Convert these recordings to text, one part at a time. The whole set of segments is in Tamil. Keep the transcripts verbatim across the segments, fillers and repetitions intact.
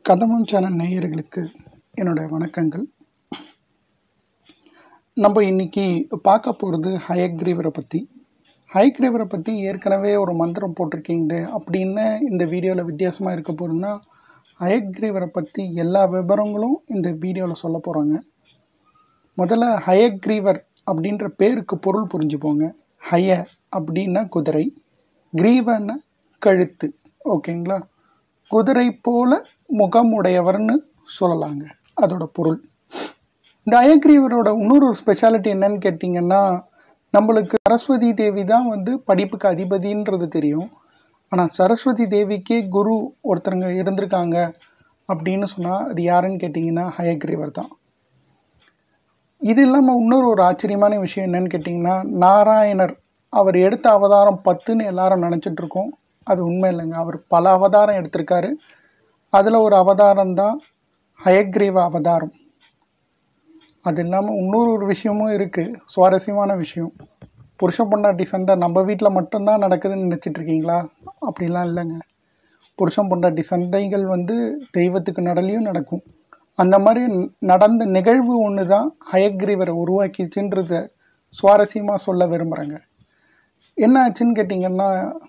kadambam சேனல் நேயர்களுக்கு என்னுடைய வணக்கங்கள். நம்ம இன்னைக்கு பார்க்க போகிறது ஹயக்ரீவரை பற்றி. ஹயக்ரீவரை பற்றி ஏற்கனவே ஒரு மந்திரம் போட்டிருக்கீங்க அப்படின்னு இந்த வீடியோவில் வித்தியாசமாக இருக்க போகிறதுன்னா, ஹயக்ரீவரை பற்றி எல்லா விவரங்களும் இந்த வீடியோவில் சொல்ல போகிறாங்க. முதல்ல ஹயக்ரீவர் அப்படின்ற பேருக்கு பொருள் புரிஞ்சுப்போங்க. ஹய அப்படின்னா குதிரை, கிரீவன்னா கழுத்து. ஓகேங்களா? குதிரை போல முகமுடையவர்னு சொல்லலாங்க, அதோட பொருள். இந்த ஹயக்ரீவரோட இன்னொரு ஸ்பெஷாலிட்டி என்னன்னு கேட்டிங்கன்னா, நம்மளுக்கு சரஸ்வதி தேவி தான் வந்து படிப்புக்கு அதிபதின்றது தெரியும். ஆனால் சரஸ்வதி தேவிக்கே குரு ஒருத்தருங்க இருந்திருக்காங்க அப்படின்னு சொன்னால் அது யாருன்னு கேட்டிங்கன்னா ஹயக்ரீவர் தான். இது இல்லாமல் இன்னொரு ஒரு ஆச்சரியமான விஷயம் என்னன்னு கேட்டிங்கன்னா, நாராயணர் அவர் எடுத்த அவதாரம் பத்துன்னு எல்லாரும் நினச்சிட்ருக்கோம். அது உண்மை இல்லைங்க. அவர் பல அவதாரம் எடுத்திருக்காரு. அதில் ஒரு அவதாரம் தான் ஹயக்ரீவ அவதாரம். அது இல்லாமல் இன்னொரு ஒரு விஷயமும் இருக்குது, சுவாரஸ்யமான விஷயம். புருஷ பொண்டாட்டி சண்டை நம்ம வீட்டில் மட்டும்தான் நடக்குதுன்னு நினச்சிட்ருக்கீங்களா? அப்படிலாம் இல்லைங்க. புருஷன் பொண்டாட்டி சண்டைகள் வந்து தெய்வத்துக்கு நடலையும் நடக்கும். அந்த மாதிரி நடந்த நிகழ்வு ஒன்று தான் ஹயக்ரீவரை உருவாக்கிச்சுன்றத சுவாரஸ்யமாக சொல்ல விரும்புகிறேங்க. என்ன ஆச்சுன்னு கேட்டிங்கன்னா,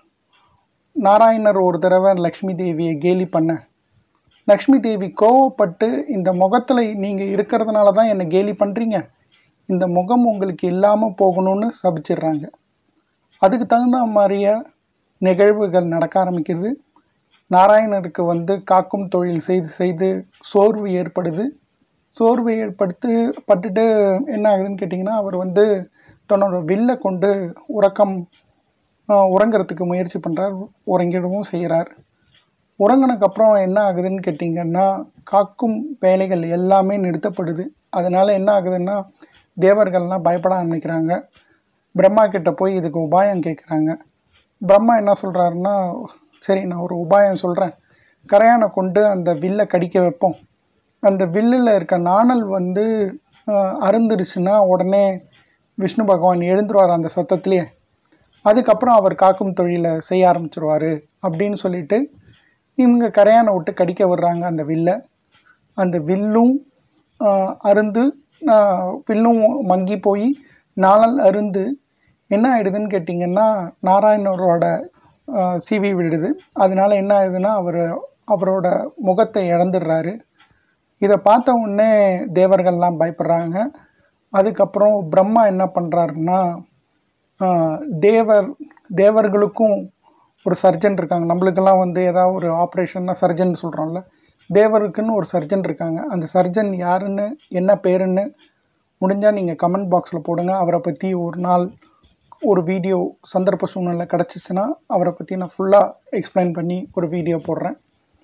நாராயணர் ஒரு தடவை லக்ஷ்மி தேவியை கேலி பண்ண, லக்ஷ்மி தேவி கோவப்பட்டு, இந்த முகத்தில் நீங்கள் இருக்கிறதுனால தான் என்னை கேலி பண்ணுறீங்க, இந்த முகம் உங்களுக்கு இல்லாமல் போகணும்னு சபிச்சிடுறாங்க. அதுக்கு தகுந்த மாதிரியே நிகழ்வுகள் நடக்க ஆரம்பிக்குது. நாராயணருக்கு வந்து காக்கும் தொழில் செய்து செய்து சோர்வு ஏற்படுது. சோர்வு ஏற்படுத்து பட்டுட்டு என்ன ஆகுதுன்னு கேட்டிங்கன்னா, அவர் வந்து தன்னோட வில்லை கொண்டு உறக்கம் உறங்கிறதுக்கு முயற்சி பண்ணுறார். உறங்கிடவும் செய்கிறார். உறங்கினதுக்கப்புறம் என்ன ஆகுதுன்னு கேட்டிங்கன்னா, காக்கும் வேலைகள் எல்லாமே நிறுத்தப்படுது. அதனால் என்ன ஆகுதுன்னா, தேவர்கள்லாம் பயப்பட ஆரம்பிக்கிறாங்க. பிரம்மா கிட்ட போய் இதுக்கு உபாயம் கேட்குறாங்க. பிரம்மா என்ன சொல்கிறாருன்னா, சரி நான் ஒரு உபாயம் சொல்கிறேன், கரையானை கொண்டு அந்த வில்லை கடிக்க வைப்போம். அந்த வில்லில் இருக்க நாணல் வந்து அருந்துருச்சுன்னா உடனே விஷ்ணு பகவான் எழுந்துருவார் அந்த சத்தத்துலேயே. அதுக்கப்புறம் அவர் காக்கும் தொழிலை செய்ய ஆரம்பிச்சிருவார் அப்படின்னு சொல்லிட்டு இவங்க கரையானை விட்டு கடிக்க விடுறாங்க அந்த வில்லை. அந்த வில்லும் அருந்து வில்லும் மங்கி போய் நாளல் அருந்து என்ன ஆயிடுதுன்னு கேட்டிங்கன்னா, நாராயணரோட சிவி விடுது. அதனால என்ன ஆகுதுன்னா, அவர் அவரோட முகத்தை இழந்துடுறாரு. இதை பார்த்த உடனே தேவர்கள்லாம் பயப்படுறாங்க. அதுக்கப்புறம் பிரம்மா என்ன பண்ணுறாருன்னா, தேவர் தேவர்களுக்கும் ஒரு சர்ஜன் இருக்காங்க. நம்மளுக்கெல்லாம் வந்து ஏதாவது ஒரு ஆப்ரேஷன்னா சர்ஜன் சொல்கிறோம்ல, தேவருக்குன்னு ஒரு சர்ஜன் இருக்காங்க. அந்த சர்ஜன் யாருன்னு என்ன பேருன்னு முடிஞ்சால் நீங்கள் கமெண்ட் பாக்ஸில் போடுங்க. அவரை பற்றி ஒரு நாள் ஒரு வீடியோ சந்தர்ப்ப சூழ்நிலை கிடச்சிச்சுன்னா அவரை பற்றி நான் ஃபுல்லாக எக்ஸ்பிளைன் பண்ணி ஒரு வீடியோ போடுறேன்.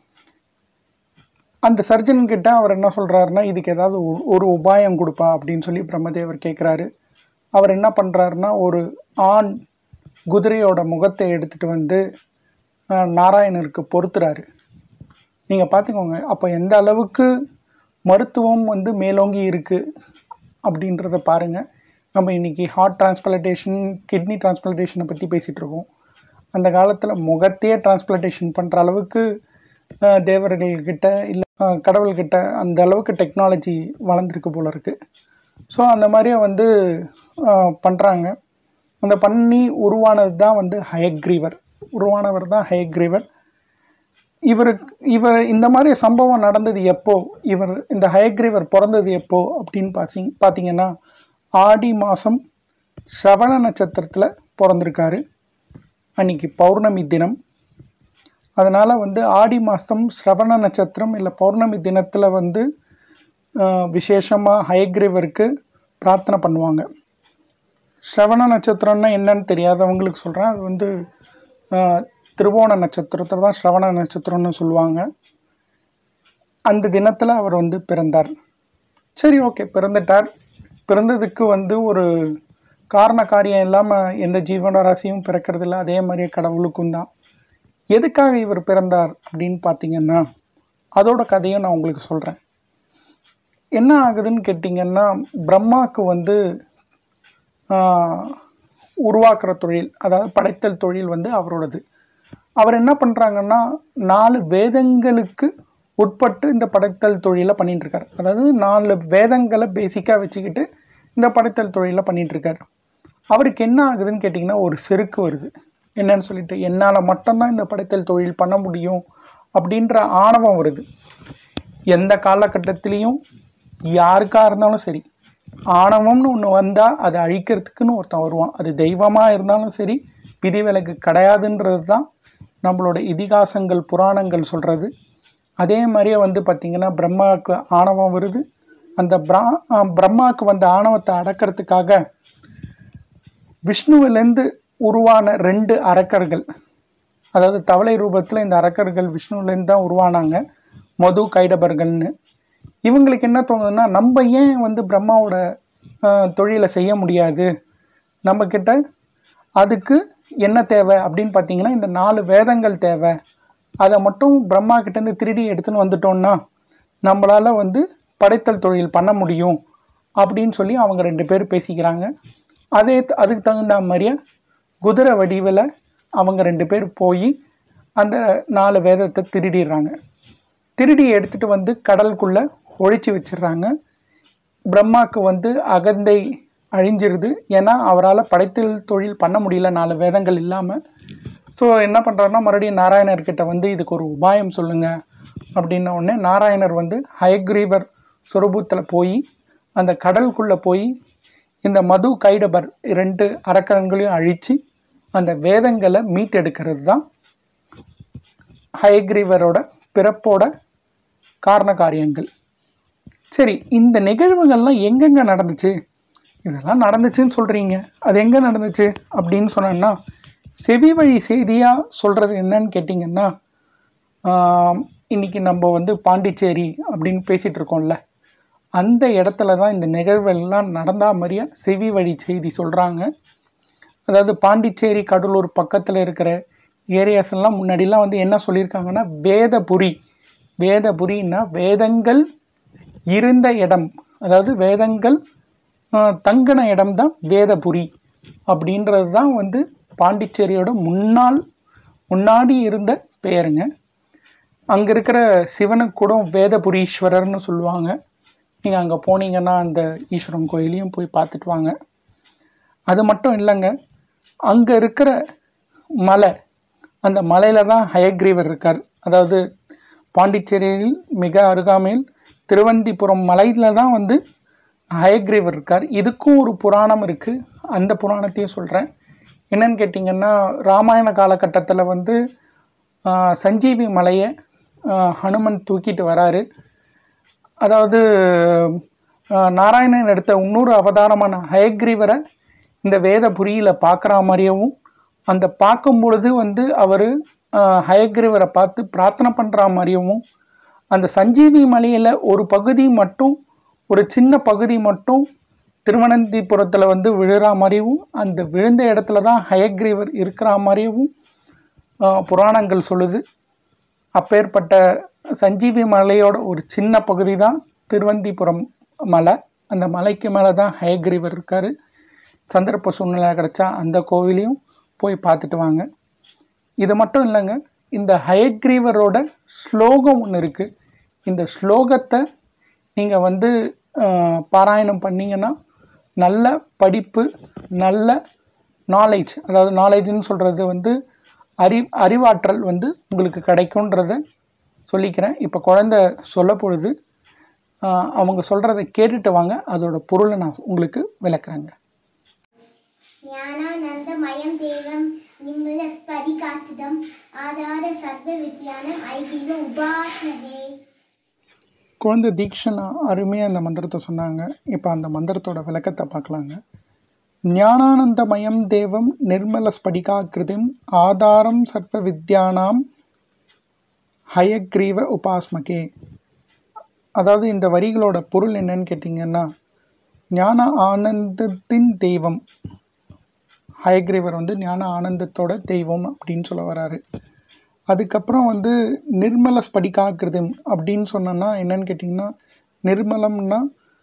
அந்த சர்ஜன்கிட்ட அவர் என்ன சொல்கிறாருன்னா, இதுக்கு ஏதாவது ஒரு உபாயம் கொடுப்பா அப்படின்னு சொல்லி பிரம்மதேவர் கேட்குறாரு. அவர் என்ன பண்ணுறாருன்னா, ஒரு ஆண் குதிரையோட முகத்தை எடுத்துகிட்டு வந்து நாராயணருக்கு பொருத்துறாரு. நீங்கள் பார்த்துக்கோங்க, அப்போ எந்த அளவுக்கு மருத்துவம் வந்து மேலோங்கி இருக்குது அப்படின்றத பாருங்கள். நம்ம இன்றைக்கி ஹார்ட் டிரான்ஸ்பிளான்டேஷன், கிட்னி டிரான்ஸ்பிளான்டேஷனை பற்றி பேசிகிட்டு இருக்கோம். அந்த காலத்தில் முகத்தையே டிரான்ஸ்பிளான்டேஷன் பண்ணுற அளவுக்கு தேவர்கள்கிட்ட இல்லை கடவுள்கிட்ட அந்த அளவுக்கு டெக்னாலஜி வளர்ந்துருக்கு போல இருக்குது. ஸோ அந்த மாதிரியே வந்து பண்ணுறாங்க. அந்த பண்ணி உருவானது தான் வந்து ஹயக்ரீவர். உருவானவர் தான் ஹயக்ரீவர். இவருக்கு இவர் இந்த மாதிரி சம்பவம் நடந்தது எப்போ, இவர் இந்த ஹயக்ரீவர் பிறந்தது எப்போ அப்படின்னு பாசி பார்த்தீங்கன்னா, ஆடி மாதம் சிரவண நட்சத்திரத்தில் பிறந்திருக்காரு. அன்றைக்கி பௌர்ணமி தினம். அதனால் வந்து ஆடி மாதம் சிரவண நட்சத்திரம் இல்லை பௌர்ணமி தினத்தில் வந்து விசேஷமாக ஹயக்ரீவருக்கு பிரார்த்தனை பண்ணுவாங்க. சிரவண நட்சத்திரம்னா என்னன்னு தெரியாதவங்களுக்கு சொல்கிறேன். அது வந்து திருவோண நட்சத்திரத்தில் தான் சிரவண நட்சத்திரம்னு சொல்லுவாங்க. அந்த தினத்தில் அவர் வந்து பிறந்தார். சரி, ஓகே, பிறந்துட்டார். பிறந்ததுக்கு வந்து ஒரு காரண காரியம் இல்லாமல் எந்த ஜீவனராசியும் பிறக்கிறதில்ல. அதே மாதிரியே கடவுளுக்கும் தான். எதுக்காக இவர் பிறந்தார் அப்படின்னு பார்த்தீங்கன்னா, அதோட கதையும் நான் உங்களுக்கு சொல்கிறேன். என்ன ஆகுதுன்னு கேட்டிங்கன்னா, பிரம்மாவுக்கு வந்து உருவாக்குற தொழில், அதாவது படைத்தல் தொழில் வந்து அவரோடது. அவர் என்ன பண்ணுறாங்கன்னா, நாலு வேதங்களுக்கு உட்பட்டு இந்த படைத்தல் தொழிலை பண்ணிட்டு இருக்காரு. அதாவது நாலு வேதங்களை பேசிக்காக வச்சுக்கிட்டு இந்த படைத்தல் தொழிலை பண்ணிட்டு இருக்காரு. அவருக்கு என்ன ஆகுதுன்னு கேட்டிங்கன்னா ஒரு செருக்கு வருது. என்னன்னு சொல்லிட்டு என்னால் மட்டும்தான் இந்த படைத்தல் தொழில் பண்ண முடியும் அப்படின்ற ஆணவம் வருது. எந்த காலகட்டத்திலையும் யாருக்காக இருந்தாலும் சரி, ஆணவம்னு ஒன்று வந்தால் அதை அழிக்கிறதுக்குன்னு ஒருத்தன் வருவான். அது தெய்வமாக இருந்தாலும் சரி, விதிவிலக்கு கிடையாதுன்றது தான் நம்மளோட இதிகாசங்கள் புராணங்கள் சொல்கிறது. அதே மாதிரியே வந்து பார்த்திங்கன்னா பிரம்மாவுக்கு ஆணவம் வருது. அந்த பிரா பிரம்மாவுக்கு வந்த ஆணவத்தை அடக்கிறதுக்காக விஷ்ணுவிலேருந்து உருவான ரெண்டு அரக்கர்கள், அதாவது தவளை ரூபத்தில் இந்த அரக்கர்கள் விஷ்ணுவிலேருந்து தான் உருவானாங்க, மது கைடபர்கள்னு. இவங்களுக்கு என்ன தோணுதுன்னா, நம்ம ஏன் வந்து பிரம்மாவோட தொழிலை செய்ய முடியாது, நம்மக்கிட்ட அதுக்கு என்ன தேவை அப்படின்னு பார்த்தீங்கன்னா இந்த நாலு வேதங்கள் தேவை. அதை மட்டும் பிரம்மா கிட்டேருந்து திருடி எடுத்துன்னு வந்துட்டோம்னா நம்மளால் வந்து படைத்தல் தொழில் பண்ண முடியும் அப்படின்னு சொல்லி அவங்க ரெண்டு பேர் பேசிக்கிறாங்க. அதே அதுக்கு தகுந்த மாதிரியே குதிரை வடிவில் அவங்க ரெண்டு பேர் போய் அந்த நாலு வேதத்தை திருடிடுறாங்க. திருடி எடுத்துகிட்டு வந்து கடலுக்குள்ளே ஒழிச்சு வச்சிடுறாங்க. பிரம்மாவுக்கு வந்து அகந்தை அழிஞ்சிருது. ஏன்னா அவரால் படைத்தல் தொழில் பண்ண முடியல நாலு வேதங்கள் இல்லாமல். ஸோ என்ன பண்ணுறாருன்னா மறுபடியும் நாராயணர்கிட்ட வந்து இதுக்கு ஒரு உபாயம் சொல்லுங்கள் அப்படின்ன உடனே நாராயணர் வந்து ஹயக்ரீவர் சொரூபத்தில் போய் அந்த கடலுக்குள்ளே போய் இந்த மது கைடபர் ரெண்டு அரக்கரங்களையும் அழித்து அந்த வேதங்களை மீட்டெடுக்கிறது தான் ஹயக்ரீவரோட பிறப்போட காரண காரியங்கள். சரி, இந்த நிகழ்வுகள்லாம் எங்கெங்கே நடந்துச்சு? இதெல்லாம் நடந்துச்சுன்னு சொல்கிறீங்க, அது எங்கே நடந்துச்சு அப்படின்னு சொன்னோன்னா செவி வழி செய்தியாக சொல்கிறது என்னன்னு கேட்டிங்கன்னா, இன்றைக்கி நம்ம வந்து பாண்டிச்சேரி அப்படின்னு பேசிகிட்டு இருக்கோம்ல, அந்த இடத்துல தான் இந்த நிகழ்வெல்லாம் நடந்தா மாதிரியா செவி வழி செய்தி சொல்கிறாங்க. அதாவது பாண்டிச்சேரி கடலூர் பக்கத்தில் இருக்கிற ஏரியாஸ் எல்லாம் முன்னாடிலாம் வந்து என்ன சொல்லியிருக்காங்கன்னா வேதபுரி. வேதபுரின்னா வேதங்கள் இருந்த இடம், அதாவது வேதங்கள் தங்கின இடம் தான் வேதபுரி அப்படின்றது தான் வந்து பாண்டிச்சேரியோட முன்னாள் முன்னாடி இருந்த பெயருங்க. அங்கே இருக்கிற சிவனுக்கு கூட வேதபுரீஸ்வரர்னு சொல்லுவாங்க. நீங்கள் அங்கே போனீங்கன்னா அந்த ஈஸ்வரன் கோயிலையும் போய் பார்த்துட்டு வாங்க. அது மட்டும் இல்லைங்க, அங்கே இருக்கிற மலை, அந்த மலையில் தான் ஹயக்ரீவர் இருக்கார். அதாவது பாண்டிச்சேரியில் மிக அருகாமையில் திருவந்திபுரம் மலையில் தான் வந்து ஹயக்ரீவர் இருக்கார். இதுக்கும் ஒரு புராணம் இருக்குது, அந்த புராணத்தையும் சொல்கிறேன். என்னன்னு கேட்டிங்கன்னா, ராமாயண காலகட்டத்தில் வந்து சஞ்சீவி மலையை ஹனுமன் தூக்கிட்டு வராரு. அதாவது நாராயணன் எடுத்த இன்னொரு அவதாரமான ஹயக்ரீவரை இந்த வேதபுரியில் பார்க்குற மாதிரியவும், அந்த பார்க்கும் பொழுது வந்து அவர் ஹயக்ரீவரை பார்த்து பிரார்த்தனை பண்ணுற மாதிரியவும், அந்த சஞ்சீவி மலையில் ஒரு பகுதி மட்டும், ஒரு சின்ன பகுதி மட்டும் திருவனந்திபுரத்தில் வந்து விழுற மாதிரியவும், அந்த விழுந்த இடத்துல தான் ஹயக்ரீவர் இருக்கிற மாதிரியவும் புராணங்கள் சொல்லுது. அப்பேற்பட்ட சஞ்சீவி மலையோட ஒரு சின்ன பகுதி தான் திருவந்திபுரம் மலை. அந்த மலைக்கு மேலே தான் ஹயக்ரீவர் இருக்கார். சந்தர்ப்ப சூழ்நிலை கிடச்சா அந்த கோவிலையும் போய் பார்த்துட்டு வாங்க. இது மட்டும் இல்லைங்க, இந்த ஹயக்ரீவரோட ஸ்லோகம் ஒன்று இருக்குது. இந்த ஸ்லோகத்தை நீங்கள் வந்து பாராயணம் பண்ணிங்கன்னா நல்ல படிப்பு, நல்ல நாலேஜ், அதாவது நாலேஜ்னு சொல்கிறது வந்து அறி அறிவாற்றல் வந்து உங்களுக்கு கிடைக்கும்ன்றத சொல்லிக்கிறேன். இப்போ குழந்தை சொல்ல பொழுது அவங்க சொல்கிறத கேட்டுட்டு வாங்க, அதோட பொருளை நான் உங்களுக்கு விளக்குறேங்க. ஞானானந்தமயம் தேவம் நிர்மலஸ்படிகாசிதம் ஆதார சர்வ வித்யானம் ஐதீவ உபாஸ்மஹே. குழந்தை தீக்ஷனா அருமையாக அந்த மந்திரத்தை சொன்னாங்க. இப்போ அந்த மந்திரத்தோட விளக்கத்தை பார்க்கலாங்க. ஞானானந்தமயம் தேவம் நிர்மல ஸ்படிகாகிருதிம் ஆதாரம் சர்வ வித்யானாம் ஹயக்ரீவ உபாஸ்மகே. அதாவது இந்த வரிகளோட பொருள் என்னன்னு கேட்டிங்கன்னா, ஞான ஆனந்தத்தின் தெய்வம் ஹயக்ரீவர் வந்து ஞான ஆனந்தத்தோட தெய்வம் அப்படின்னு சொல்ல வராரு. அதுக்கப்புறம் வந்து நிர்மல ஸ்படிகாகிருதம் அப்படின்னு சொன்னோன்னா என்னன்னு கேட்டிங்கன்னா, நிர்மலம்னா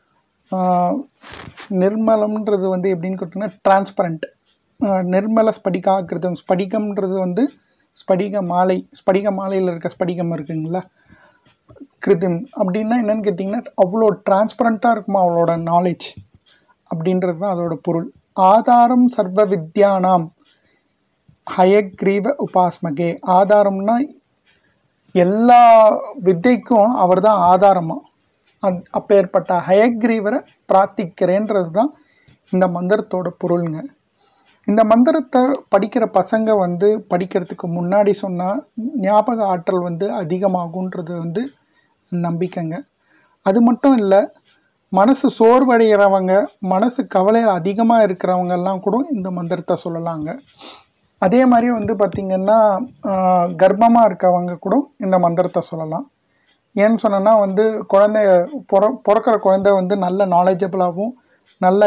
நிர்மலம்ன்றது வந்து எப்படின்னு கேட்டிங்கன்னா டிரான்ஸ்பரண்ட். நிர்மல ஸ்படிகாகிருதம், ஸ்படிகம்ன்றது வந்து ஸ்படிக மாலை, ஸ்படிக மாலையில் இருக்க ஸ்படிகம் இருக்குங்களா, கிருதிம் அப்படின்னா என்னன்னு கேட்டிங்கன்னா அவ்வளோ டிரான்ஸ்பரண்ட்டாக இருக்குமா அவளோட நாலேஜ் அப்படின்றது தான் அதோட பொருள். ஆதாரம் சர்வ வித்யானாம் ஹயக்ரீவ உபாஸ்மகே. ஆதாரம்னா எல்லா வித்தைக்கும் அவர் தான் ஆதாரமா. அந் அப்பேற்பட்ட ஹயக்ரீவரை பிரார்த்திக்கிறேன்றது தான் இந்த மந்திரத்தோட பொருளுங்க. இந்த மந்திரத்தை படிக்கிற பசங்க வந்து படிக்கிறதுக்கு முன்னாடி சொன்னால் ஞாபக ஆற்றல் வந்து அதிகமாகுன்றது வந்து நம்பிக்கைங்க. அது மட்டும் இல்லை, மனசு சோர்வடைகிறவங்க, மனசு கவலையில் அதிகமாக இருக்கிறவங்கெல்லாம் கூட இந்த மந்திரத்தை சொல்லலாங்க. அதே மாதிரி வந்து பார்த்திங்கன்னா கர்ப்பமாக இருக்கவங்க கூட இந்த மந்திரத்தை சொல்லலாம். ஏன்னு சொன்னோன்னா வந்து குழந்தை பிற பிறக்கிற குழந்தை வந்து நல்ல நாலேஜபிளாகவும் நல்ல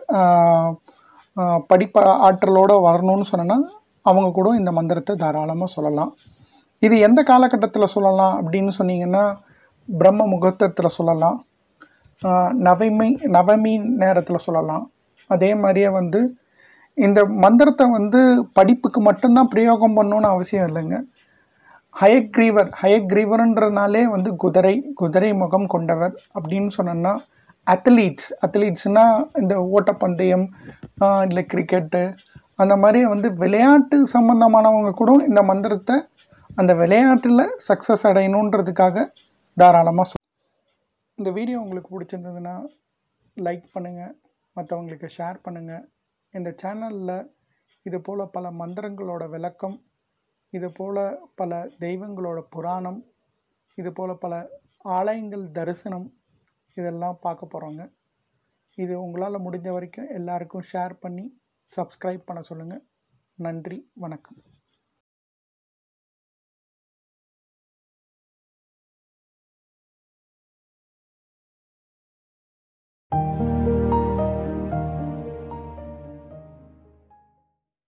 படிப்ப ஆற்றலோடு வரணும்னு சொன்னோன்னா அவங்க கூட இந்த மந்திரத்தை தாராளமாக சொல்லலாம். இது எந்த காலகட்டத்தில் சொல்லலாம் அப்படின்னு சொன்னீங்கன்னா பிரம்ம முகூர்த்தத்தில் சொல்லலாம், நவமி நவமி நேரத்தில் சொல்லலாம். அதே மாதிரியே வந்து இந்த மந்திரத்தை வந்து படிப்புக்கு மட்டும்தான் பிரயோகம் பண்ணணுன்னு அவசியம் இல்லைங்க. ஹயக்ரீவர் ஹயக்ரீவர்ன்றனாலே வந்து குதிரை குதிரை முகம் கொண்டவர் அப்படின்னு சொன்னோன்னா அத்லீட்ஸ் அத்லீட்ஸ்னால் இந்த ஓட்டப்பந்தயம் இல்லை கிரிக்கெட்டு அந்த மாதிரி வந்து விளையாட்டு சம்மந்தமானவங்க கூட இந்த மந்திரத்தை அந்த விளையாட்டில் சக்ஸஸ் அடையணுன்றதுக்காக தாராளமாக சொல். இந்த வீடியோ உங்களுக்கு பிடிச்சிருந்ததுன்னா லைக் பண்ணுங்கள், மற்றவங்களுக்கு ஷேர் பண்ணுங்கள். இந்த சேனலில் இது போல் பல மந்திரங்களோட விளக்கம், இது போல் பல தெய்வங்களோட புராணம், இது போல் பல ஆலயங்கள் தரிசனம் இதெல்லாம் பார்க்க போகிறோங்க. இது உங்களால் முடிஞ்ச வரைக்கும் எல்லாருக்கும் ஷேர் பண்ணி சப்ஸ்கிரைப் பண்ண சொல்லுங்கள். நன்றி, வணக்கம்.